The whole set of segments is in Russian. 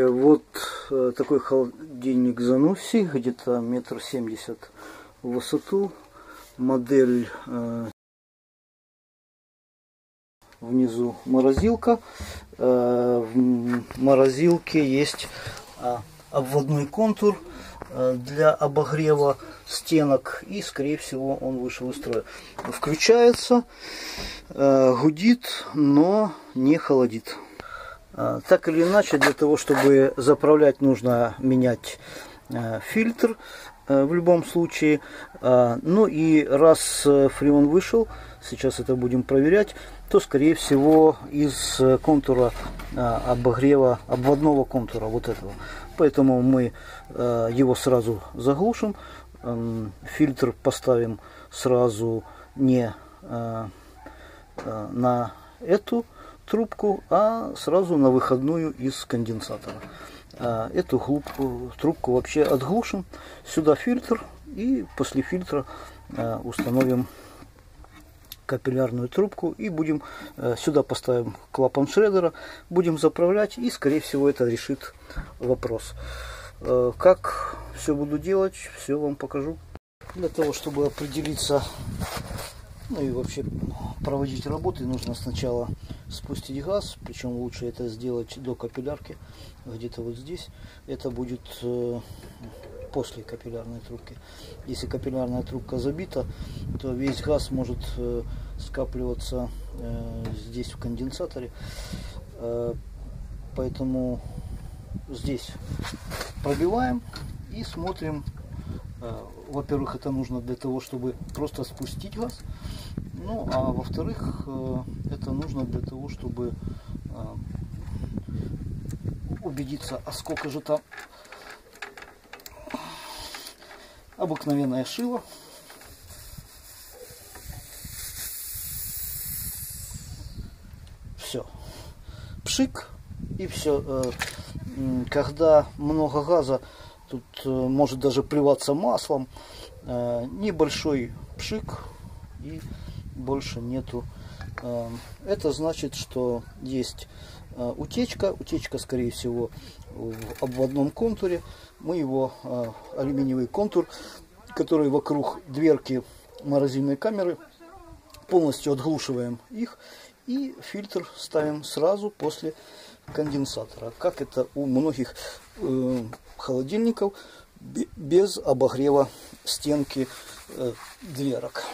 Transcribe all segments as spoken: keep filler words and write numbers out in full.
Вот такой холодильник Zanussi, где-то метр семьдесят в высоту. Модель э, внизу морозилка. Э, в морозилке есть э, обводной контур э, для обогрева стенок, и скорее всего он вышел из строя. Включается, э, гудит, но не холодит. Э, так или иначе, для того чтобы заправлять, нужно менять э, фильтр э, в любом случае. Э, ну и раз фреон вышел, сейчас это будем проверять, то скорее всего из контура э, обогрева, обводного контура вот этого. Поэтому мы э, его сразу заглушим. Э, фильтр поставим сразу не э, э, на эту трубку, а сразу на выходную из конденсатора. Э, эту глубку, трубку вообще отглушим. Сюда фильтр, и после фильтра э, установим капиллярную трубку и будем э, сюда поставим клапан шреддера, будем заправлять, и скорее всего это решит вопрос. Э, как все буду делать, все вам покажу. Для того чтобы определиться, ну и вообще проводить работы, нужно сначала спустить газ, причем лучше это сделать до капиллярки, где-то вот здесь. Это будет э, после капиллярной трубки. Если капиллярная трубка забита, то весь газ может э, скапливаться э, здесь в конденсаторе. Э, поэтому здесь пробиваем и смотрим. Э, во-первых, это нужно для того, чтобы просто спустить газ. Ну, а во-вторых, э, это нужно для того, чтобы э, убедиться, а сколько же там. Обыкновенное шило. Все. Пшик. И все. Когда много газа, тут может даже плеваться маслом. Небольшой пшик, и больше нету. Это значит, что есть утечка. Утечка, скорее всего, в обводном контуре. Мы его, э, алюминиевый контур, который вокруг дверки морозильной камеры, полностью отглушиваем их, и фильтр ставим сразу после конденсатора, как это у многих э, холодильников, без обогрева стенки э, дверок.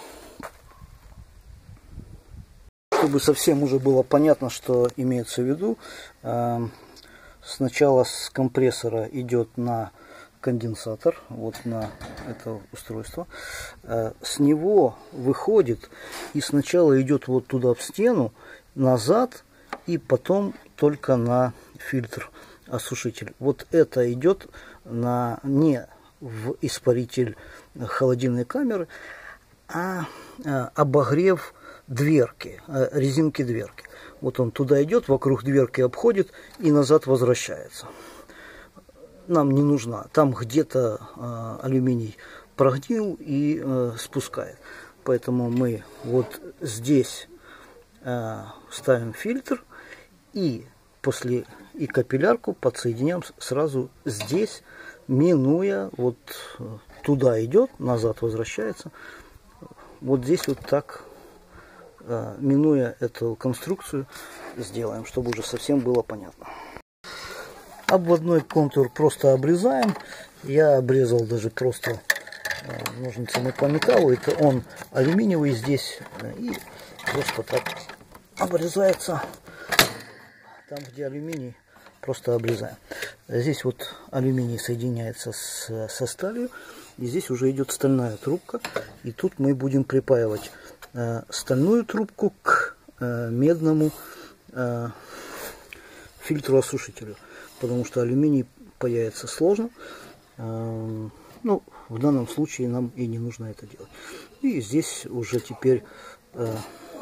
Чтобы совсем уже было понятно, что имеется в виду, э, сначала с компрессора идет на конденсатор, вот на это устройство. С него выходит и сначала идет вот туда в стену, назад, и потом только на фильтр осушитель. Вот это идет на, не в испаритель холодильной камеры, а обогрев дверки, резинки дверки. Вот он туда идет, вокруг дверки обходит и назад возвращается. Нам не нужна. Там где-то э, алюминий прогнил и э, спускает. Поэтому мы вот здесь э, ставим фильтр, и после и капиллярку подсоединяем сразу здесь, минуя, вот туда идет, назад возвращается. Вот здесь вот так, минуя эту конструкцию, сделаем, чтобы уже совсем было понятно. Обводной контур просто обрезаем. Я обрезал даже просто ножницами по металлу. Это он алюминиевый здесь, и просто так обрезается. Там, где алюминий, просто обрезаем. Здесь вот алюминий соединяется с, со сталью, и здесь уже идет стальная трубка, и тут мы будем припаивать стальную трубку к э, медному э, фильтру-осушителю, потому что алюминий паяется сложно. Э, ну, в данном случае нам и не нужно это делать. И здесь уже теперь э,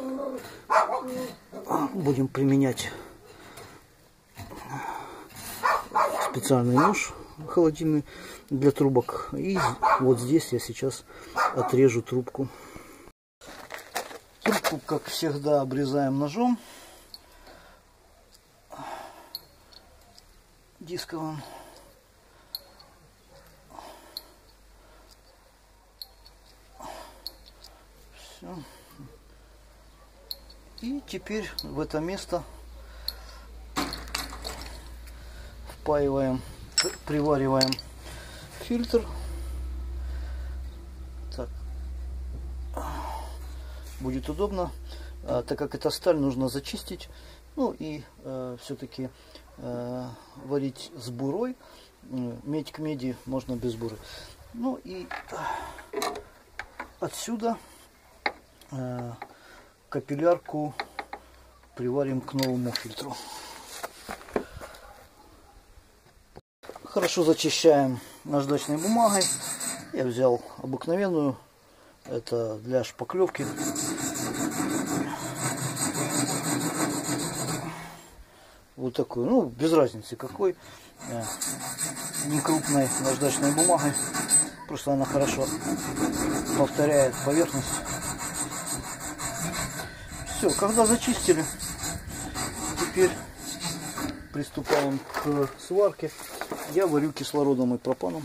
будем применять специальный нож холодильный для трубок. И вот здесь я сейчас отрежу трубку. Трубку, как всегда, обрезаем ножом. дисковым. Все. И теперь в это место впаиваем, привариваем фильтр. Так. Будет удобно, а, так как это сталь, нужно зачистить. Ну и э, все-таки э, варить с бурой. Медь к меди можно без буры. Ну и отсюда э, капиллярку приварим к новому фильтру. Хорошо зачищаем наждачной бумагой. Я взял обыкновенную, это для шпаклевки. Вот такую, ну без разницы какой, не крупной наждачной бумагой, просто она хорошо повторяет поверхность. Все, когда зачистили, теперь приступаем к сварке. Я варю кислородом и пропаном.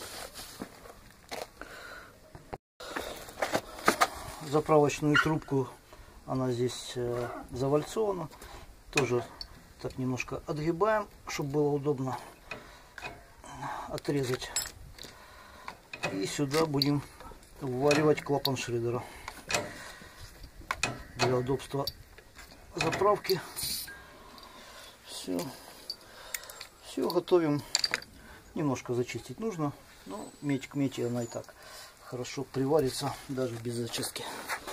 Заправочную трубку, она здесь э, завальцована, тоже так немножко отгибаем, чтобы было удобно отрезать. И сюда будем вваривать клапан Шредера для удобства заправки. Все, все готовим. Немножко зачистить нужно, но медь к меди она и так хорошо приварится даже без зачистки.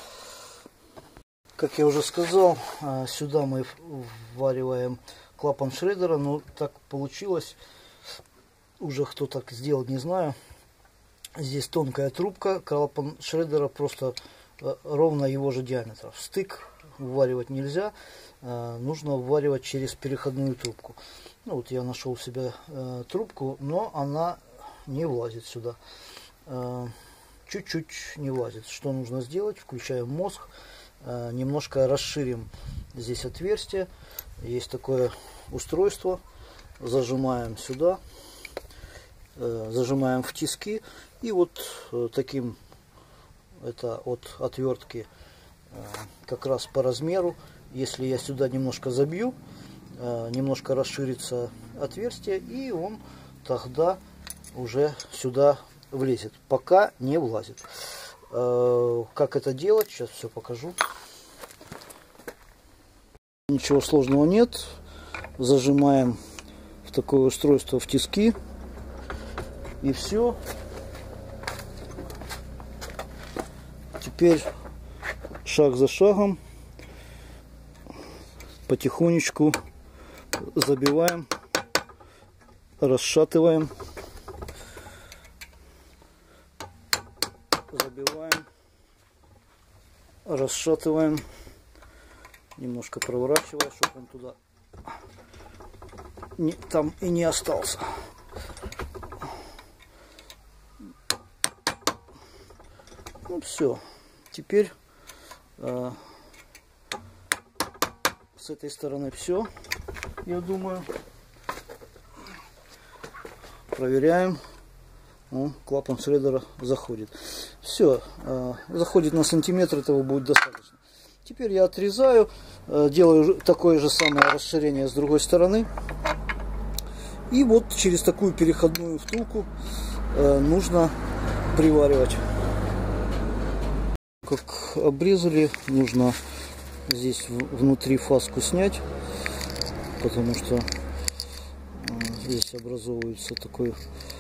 Как я уже сказал, сюда мы ввариваем клапан Шредера, но так получилось, уже кто так сделал, не знаю. Здесь тонкая трубка, клапан Шредера просто ровно его же диаметра. В стык вваривать нельзя, нужно вваривать через переходную трубку. Ну вот я нашел в себе трубку, но она не влазит сюда. Чуть-чуть не влазит. Что нужно сделать? Включаем мозг. Немножко расширим здесь отверстие. Есть такое устройство. Зажимаем сюда. Зажимаем в тиски. И вот таким, это от отвертки как раз по размеру. Если я сюда немножко забью, немножко расширится отверстие, и он тогда уже сюда влезет. Пока не влазит. Как это делать? Сейчас все покажу. Ничего сложного нет. Зажимаем в такое устройство в тиски. И все. Теперь шаг за шагом потихонечку забиваем, расшатываем, забиваем, расшатываем, немножко проворачивая, чтобы он туда не, там и не остался. Ну все, теперь э, с этой стороны все, я думаю. Проверяем. О, клапан Шредера заходит. Все, э, заходит на сантиметр, этого будет достаточно. Теперь я отрезаю, э, делаю такое же самое расширение с другой стороны. И вот через такую переходную втулку э, нужно приваривать. Как обрезали, нужно здесь внутри фаску снять, потому что здесь образовывается такое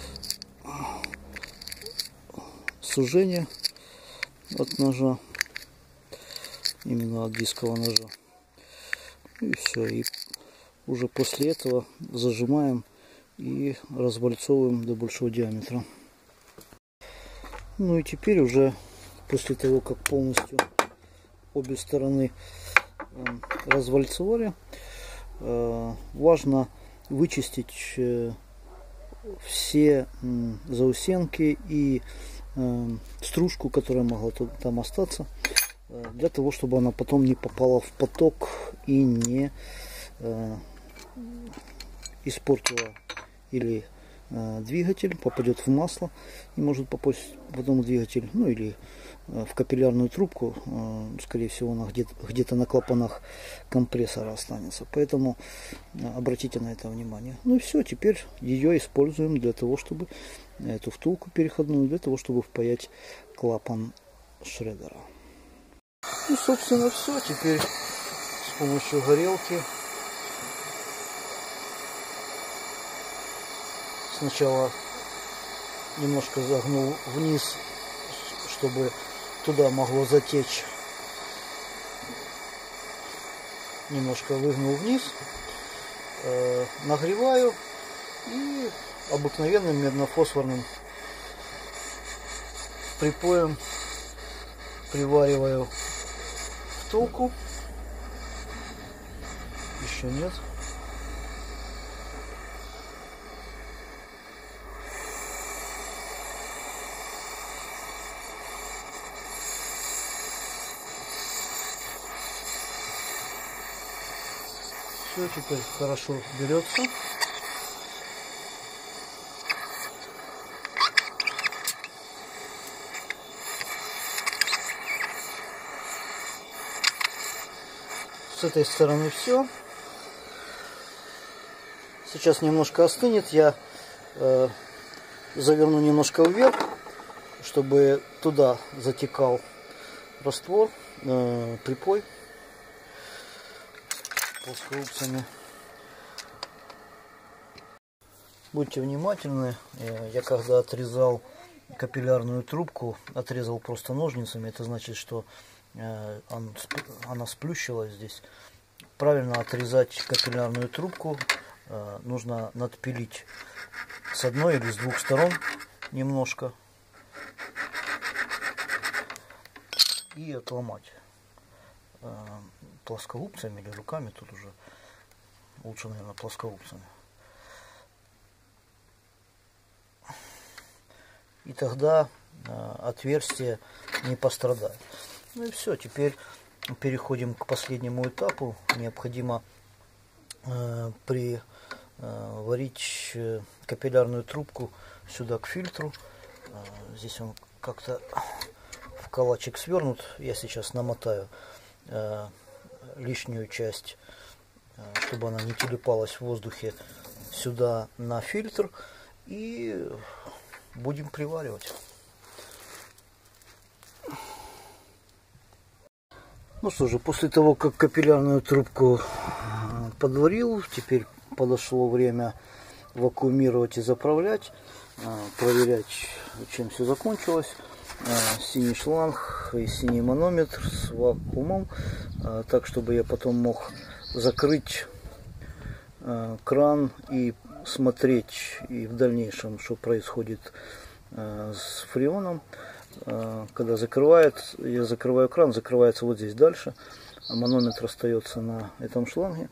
сужение от ножа, именно от дискового ножа. И все, и уже после этого зажимаем и развальцовываем до большого диаметра. Ну и теперь уже после того, как полностью обе стороны э, развальцовали, э, важно вычистить э, все э, заусенки и э, стружку, которая могла тут, там остаться, э, для того, чтобы она потом не попала в поток и не э, испортила или э, двигатель, попадет в масло и может попасть потом в двигатель, ну или э, в капиллярную трубку, э, скорее всего она где-то где-то на клапанах компрессора останется. Поэтому э, обратите на это внимание. Ну и все, теперь ее используем для того, чтобы эту втулку переходную, для того, чтобы впаять клапан шреддера. И собственно все, теперь с помощью горелки сначала немножко загнул вниз, чтобы туда могло затечь. Немножко выгнул вниз, э, нагреваю и обыкновенным медно-фосфорным припоем привариваю втулку. Еще нет. Все, теперь хорошо берется. С этой стороны все. Сейчас немножко остынет. Я э, заверну немножко вверх, чтобы туда затекал раствор, э, припой плоскогубцами. Будьте внимательны. Я когда отрезал капиллярную трубку, отрезал просто ножницами. Это значит, что он, она сплющилась здесь. Правильно отрезать капиллярную трубку нужно надпилить с одной или с двух сторон немножко и отломать плоскогубцами или руками. Тут уже лучше, наверное, плоскогубцами. И тогда отверстие не пострадает. Ну и все, теперь переходим к последнему этапу. Необходимо э, приварить э, капиллярную трубку сюда к фильтру. Э, здесь он как-то в калачик свернут. Я сейчас намотаю э, лишнюю часть, э, чтобы она не телепалась в воздухе, сюда на фильтр. И будем приваривать. Ну что же, после того, как капиллярную трубку подварил, теперь подошло время вакуумировать и заправлять, проверять, чем все закончилось. Синий шланг и синий манометр с вакуумом, так, чтобы я потом мог закрыть кран и смотреть и в дальнейшем, что происходит с фреоном. Когда закрывает, я закрываю кран, закрывается вот здесь дальше, а манометр остается на этом шланге.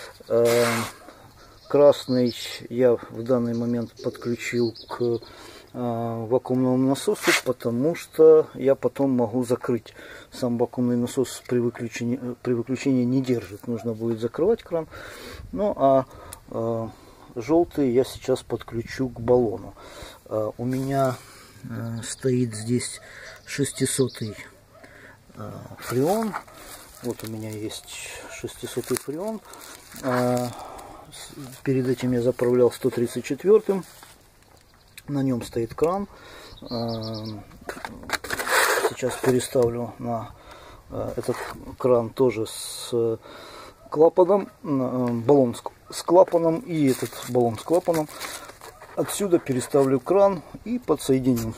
Красный я в данный момент подключил к вакуумному насосу, потому что я потом могу закрыть. Сам вакуумный насос при выключении, при выключении не держит, нужно будет закрывать кран. Ну а желтый я сейчас подключу к баллону. У меня стоит здесь шестисотый фреон. Вот у меня есть шестисотый фреон. Перед этим я заправлял сто тридцать четвёртым. На нем стоит кран. Сейчас переставлю на этот кран тоже с клапаном, баллон с клапаном и этот баллон с клапаном. Отсюда переставлю кран и подсоединю.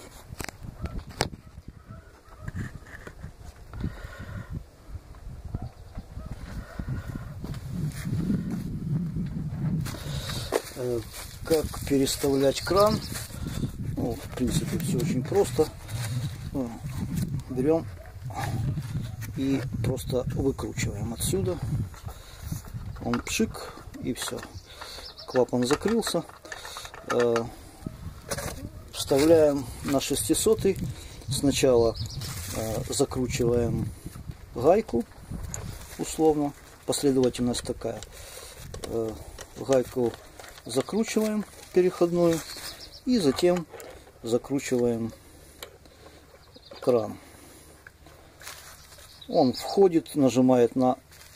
Как переставлять кран? Ну, в принципе, все очень просто. Берем и просто выкручиваем отсюда. Он пшик, и все. Клапан закрылся. Вставляем на шестисотый. Сначала закручиваем гайку, условно. Последовательность такая. Гайку закручиваем переходную и затем закручиваем кран. Он входит, нажимает на...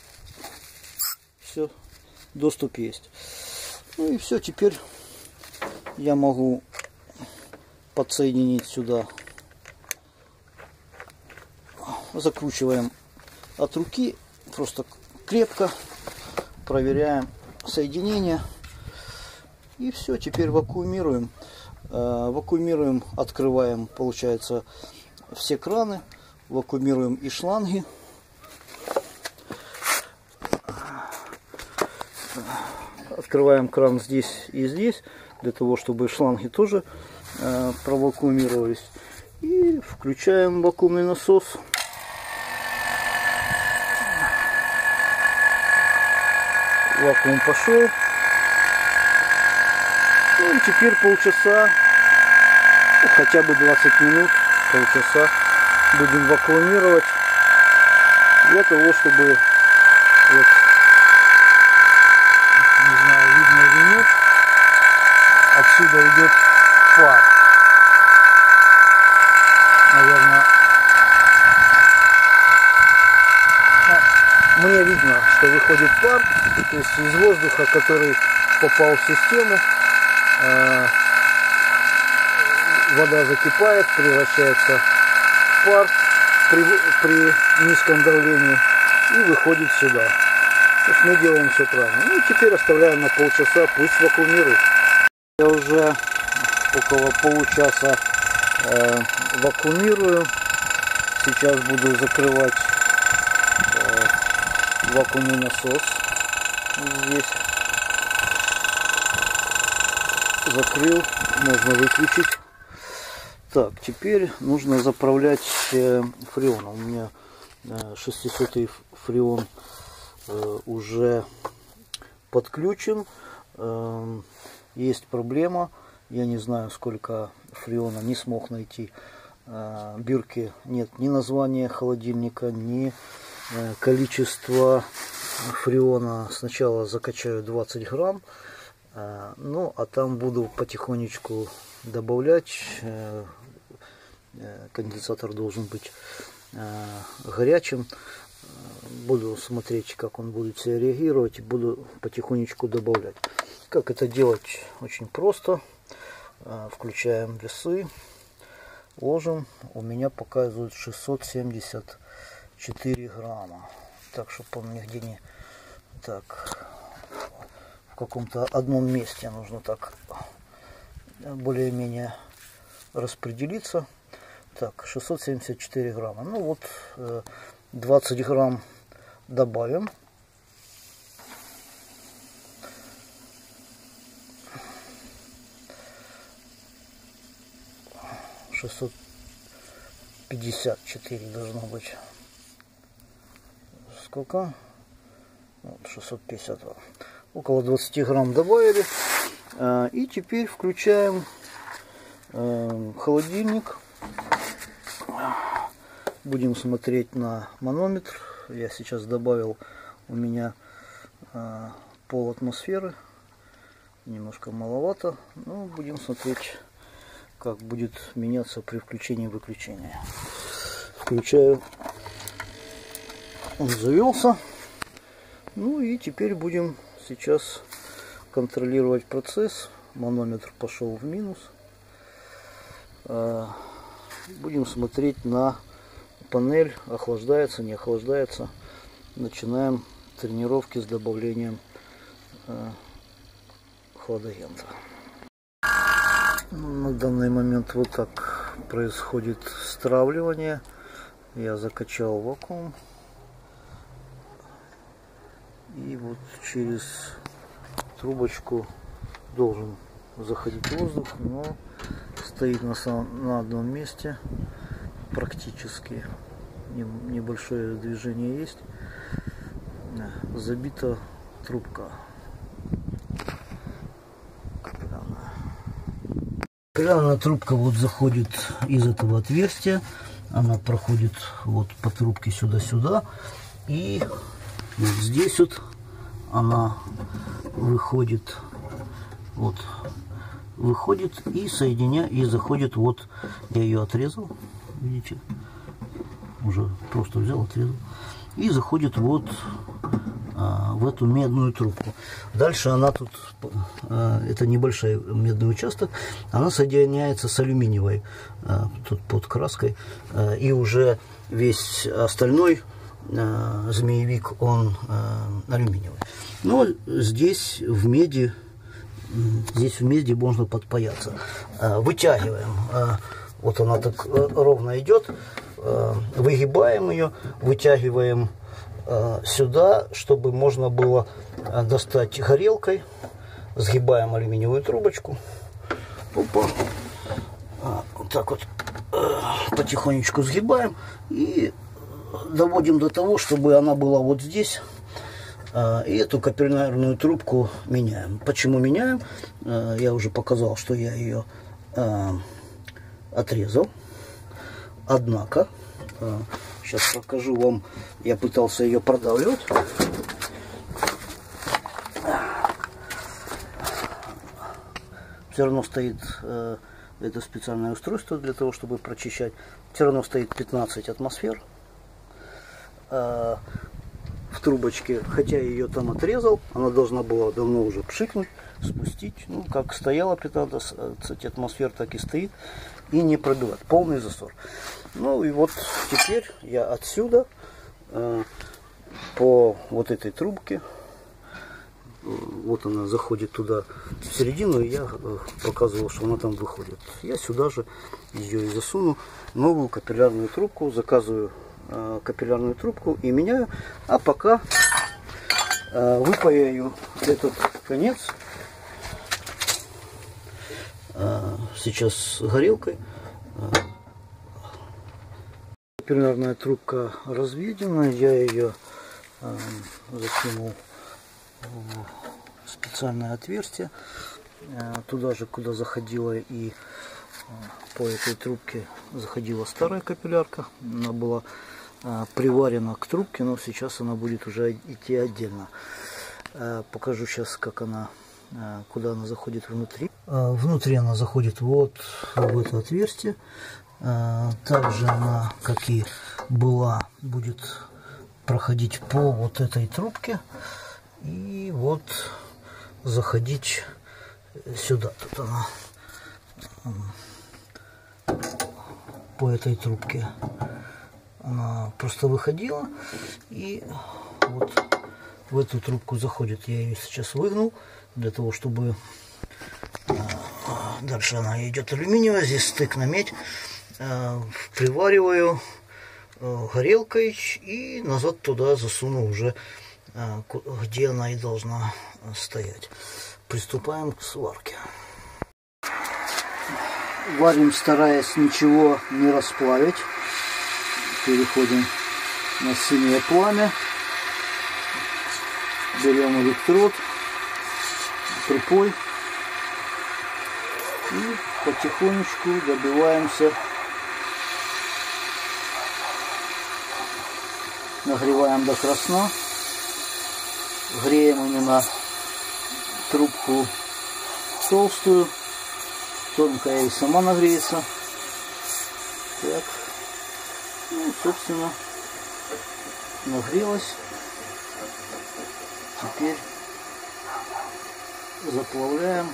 Все, доступ есть. Ну и все, теперь я могу подсоединить сюда. Закручиваем от руки, просто крепко проверяем соединение. И все, теперь вакуумируем. Вакуумируем, открываем, получается, все краны. Вакуумируем и шланги. Открываем кран здесь и здесь, для того, чтобы шланги тоже э, провакуумировались. И включаем вакуумный насос. Вакуум пошел. Ну и теперь полчаса, ну, хотя бы двадцать минут, полчаса будем вакуумировать для того, чтобы, вот, не знаю, видно или нет, отсюда идет пар. Наверное, ну, мне видно, что выходит пар, то есть из воздуха, который попал в систему, э, вода закипает, превращается в пар при, при низком давлении и выходит сюда. То есть мы делаем все правильно. Ну и теперь оставляем на полчаса, пусть вакуумирует. Я уже около получаса э, вакуумирую. Сейчас буду закрывать э, вакуумный насос. Здесь закрыл, можно выключить. Так, теперь нужно заправлять э, фреоном. У меня э, шестисотый фреон э, уже подключен. Э, есть проблема. Я не знаю, сколько фреона, не смог найти. Э, бирки нет ни названия холодильника, ни э, количества фреона. Сначала закачаю двадцать грамм. Э, ну, а там буду потихонечку добавлять. Э, конденсатор должен быть э, горячим. Буду смотреть, как он будет себя реагировать, и буду потихонечку добавлять. Как это делать? Очень просто. Э, включаем весы, ложим. У меня показывают шестьсот семьдесят четыре грамма. Так, чтобы он нигде не... Так, в каком-то одном месте нужно так более-менее распределиться. Так, шестьсот семьдесят четыре грамма. Ну вот, двадцать грамм добавим. шестьсот пятьдесят четыре должно быть. Сколько? Вот, шестьсот пятьдесят два. Около двадцати грамм добавили. И теперь включаем холодильник. Будем смотреть на манометр. Я сейчас добавил, у меня э, пол атмосферы. Немножко маловато. Но будем смотреть, как будет меняться при включении и выключении. Включаю. Он завелся. Ну и теперь будем сейчас контролировать процесс. Манометр пошел в минус. Э, будем смотреть на панель, охлаждается, не охлаждается. Начинаем тренировки с добавлением э, хладагента. На данный момент вот так происходит стравливание. Я закачал вакуум. И вот через трубочку должен заходить воздух, но стоит на, самом, на одном месте. Практически небольшое движение есть. Забита трубка. Капиллярная трубка вот заходит из этого отверстия. Она проходит вот по трубке сюда-сюда. И вот здесь вот она выходит вот выходит и соединя и заходит. Вот я ее отрезал, видите, уже просто взял, отрезал, и заходит вот а, в эту медную трубку. Дальше она тут, а, это небольшой медный участок, она соединяется с алюминиевой, а, тут под краской, а, и уже весь остальной а, змеевик, он а, алюминиевый. Но здесь в меди, здесь в меди можно подпаяться. А, вытягиваем, а, вот она так ровно идет, а, выгибаем ее, вытягиваем сюда, чтобы можно было достать горелкой, сгибаем алюминиевую трубочку. Опа. Вот так вот потихонечку сгибаем и доводим до того, чтобы она была вот здесь. И эту капиллярную трубку меняем. Почему меняем? Я уже показал, что я ее отрезал. Однако, сейчас покажу вам, я пытался ее продавливать. Все равно стоит, э, это специальное устройство для того, чтобы прочищать. Все равно стоит пятнадцать атмосфер э, в трубочке. Хотя я ее там отрезал, она должна была давно уже пшикнуть, спустить. Ну, как стояла пятнадцать атмосфер, так и стоит. И не пробивать. Полный засор. Ну и вот теперь я отсюда э, по вот этой трубке, вот она заходит туда в середину, и я э, показывал, что она там выходит. Я сюда же ее и засуну, новую капиллярную трубку, заказываю э, капиллярную трубку и меняю, а пока э, выпаяю этот конец э, сейчас горелкой. Капиллярная трубка разведена, я ее э, закинул в специальное отверстие, э, туда же, куда заходила и э, по этой трубке заходила старая капиллярка. Она была э, приварена к трубке, но сейчас она будет уже идти отдельно. Э, покажу сейчас, как она, э, куда она заходит внутри. Э, внутри она заходит вот в это отверстие. Также она, как и была, будет проходить по вот этой трубке и вот заходить сюда. Тут она по этой трубке она просто выходила и вот в эту трубку заходит. Я ее сейчас выгнул для того, чтобы дальше она идет алюминиевая, здесь стык на медь. Привариваю горелкой и назад туда засуну уже, где она и должна стоять. Приступаем к сварке. Варим, стараясь ничего не расплавить. Переходим на синее пламя. Берем электрод, припой и потихонечку добиваемся. Нагреваем до красна, греем именно трубку толстую, тонкая и сама нагреется. Так, ну, собственно, нагрелась. Теперь заплавляем.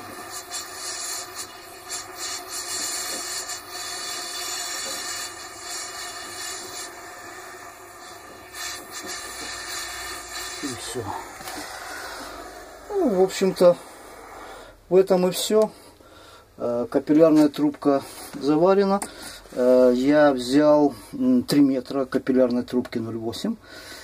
И все. Ну, в общем-то, в этом и все. Капиллярная трубка заварена. Я взял три метра капиллярной трубки ноль восемь.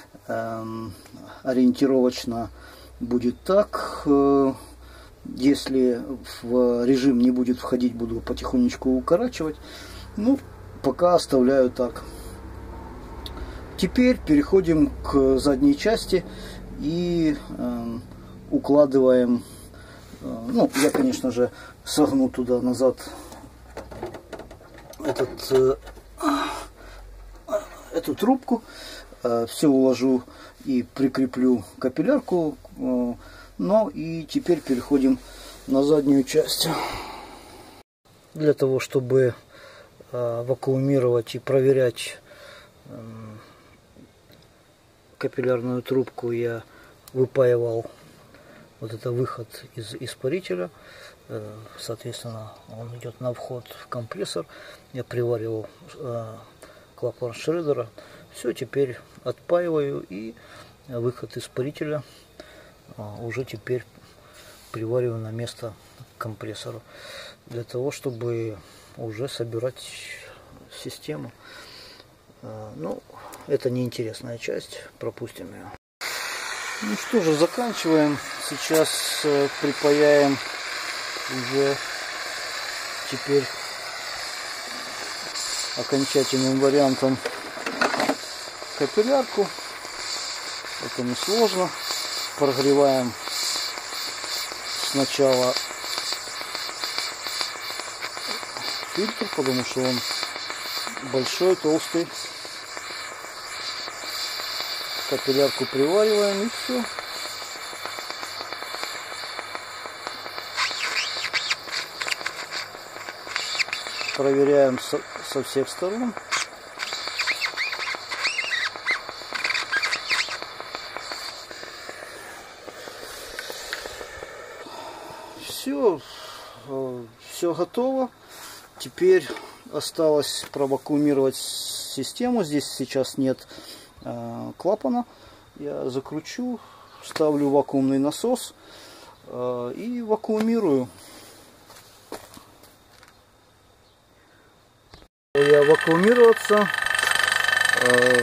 Ориентировочно будет так. Если в режим не будет входить, буду потихонечку укорачивать. Ну, пока оставляю так. Теперь переходим к задней части и э, укладываем. Э, ну, я, конечно же, согну туда назад этот, э, эту трубку. Э, все уложу и прикреплю капиллярку. Э, ну и теперь переходим на заднюю часть. Для того, чтобы вакуумировать и проверять капиллярную трубку, я выпаивал вот это выход из испарителя. Соответственно, он идет на вход в компрессор. Я приваривал клапан Шредера. Все, теперь отпаиваю, и выход испарителя уже теперь привариваю на место компрессора, для того, чтобы уже собирать систему. Ну, это неинтересная часть, пропустим ее. Ну что же, заканчиваем. Сейчас припаяем уже теперь окончательным вариантом капиллярку. Это несложно. Прогреваем сначала фильтр, потому что он большой, толстый. Капиллярку привариваем, и все. Проверяем со, со всех сторон. Все, все готово. Теперь осталось провакуумировать систему. Здесь сейчас нет э, клапана. Я закручу, ставлю вакуумный насос э, и вакуумирую. Я вакуумироваться. Э,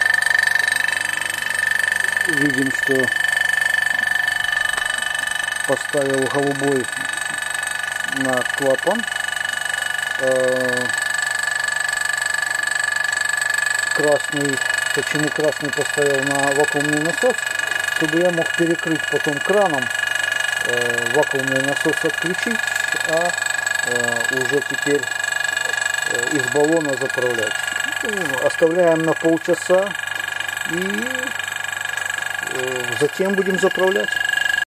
видим, что поставил голубой на клапан. Красный, почему красный поставил на вакуумный насос? Чтобы я мог перекрыть потом краном, вакуумный насос отключить, а уже теперь из баллона заправлять. Оставляем на полчаса и затем будем заправлять.